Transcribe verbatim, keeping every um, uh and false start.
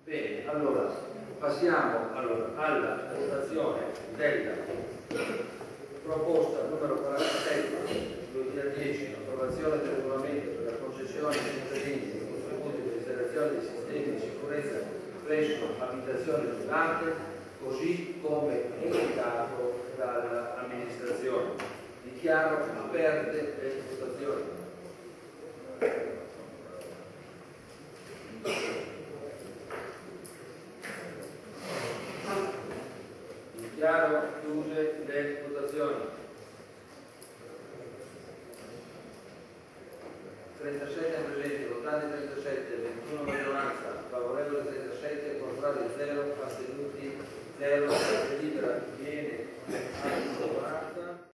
Bene, allora passiamo allora, alla votazione della proposta numero quarantasette duemiladieci, approvazione del regolamento per la concessione ai cittadini di contributi per l'installazione dei sistemi di sicurezza presso abitazioni private, così come indicato dall'amministrazione. Dichiaro aperte le votazioni. Dichiaro chiuse le votazioni. trentasette presenti, votanti trentasette, ventuno maggioranza, favorevole trentasette, contrari zero, astenuti zero, delibera viene